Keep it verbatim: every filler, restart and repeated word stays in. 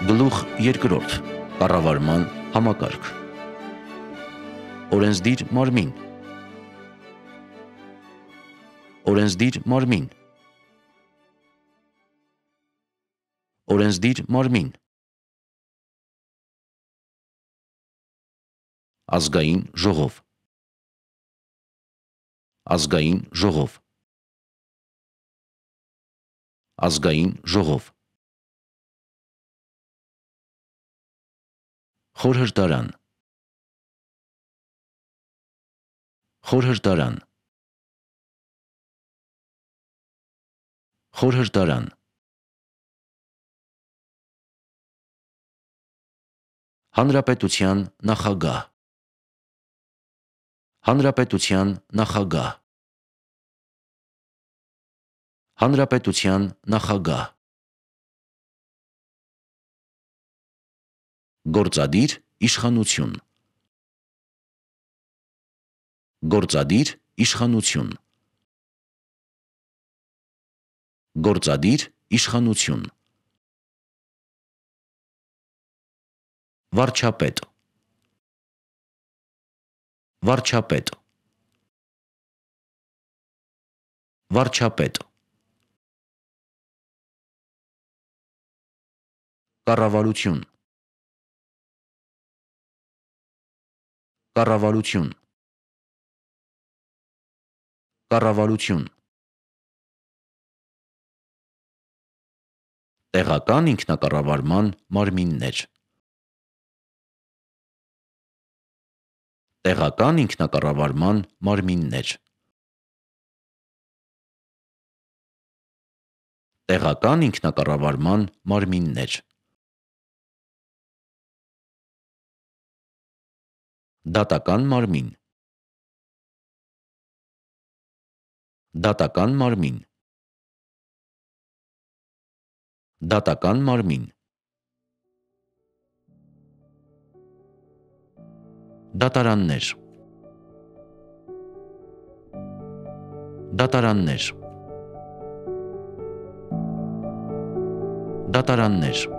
Գլուխ երկրորդ. Կառավարման համակարգ։ Օրենսդիր մարմին։ Օրենսդիր մարմին։ Օրենսդիր մարմին։ Ազգային ժողով։ Ազգային ժողով։ Ազգային ժողով։ Խորհրդարան։ Խորհրդարան։ Խորհրդարան։ Հանրապետության նախագահ։ Հանրապետության նախագահ։ Հանրապետության նախագահ։ Գործադիր իշխանություն։ Գործադիր իշխանություն։ Գործադիր իշխանություն։ Վարչապետ։ Վարչապետ։ Վարչապետ։ Կառավարություն։ Կառավարություն։ Կառավարություն։ Տեղական ինքնակառավարման մարմիններ։ Տեղական ինքնակառավարման մարմիններ։ Տեղական ինքնակառավարման մարմիններ։ Դատական մարմին։ Դատական մարմին։ Դատական մարմին։ Դատարաններ։ Դատարաններ։ Դատարաններ։